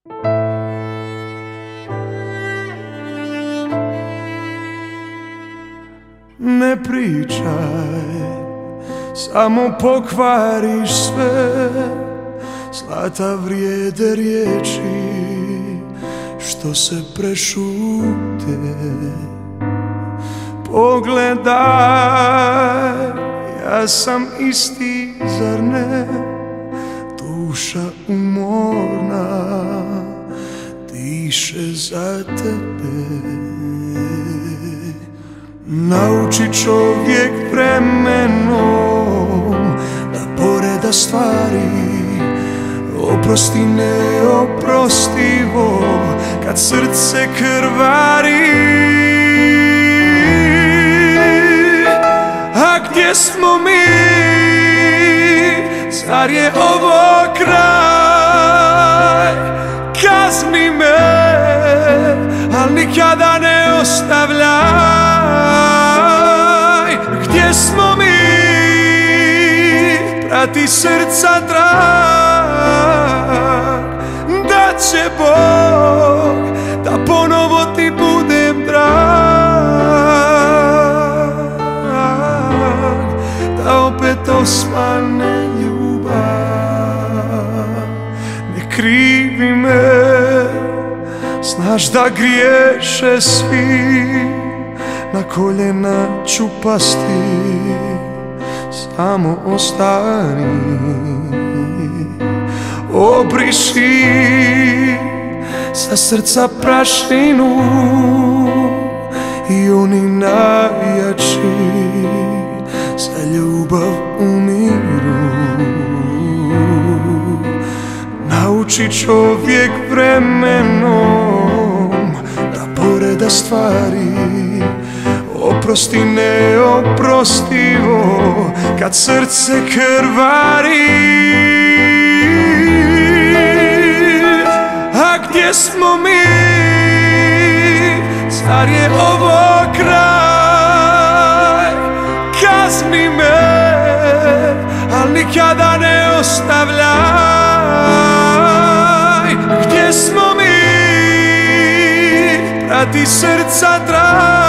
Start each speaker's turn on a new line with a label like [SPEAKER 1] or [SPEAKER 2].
[SPEAKER 1] Ne pričaj, samo pokvariš sve. Zlata vrijede riječi što se prešute. Pogledaj, ja sam isti, zar ne? Duša umorna diše za tebe. Nauči čovjek vremenom da poreda stvari, oprosti neoprostivo kad srce krvari. A gdje smo mi? Zar je ovo kraj? Kazni me, al nikada ne ostavljaj. Gdje smo mi? Prati srca trag, da će Bog da ponovo ti budem drag, da opet osvane ljubav. Ne krivi me, znaš da griješe svi, na koljena ću pasti, samo ostani. Obriši sa srca prašinu i oni najjači za ljubav umiru. Nauči čovjek vremenom da poreda stvari, oprosti neoprostivo kad srce krvari. A gdje smo mi? Zar je ovo kraj? Kazni me, al nikada ne ostavljaj. Gdje smo mi? Prati srca trag,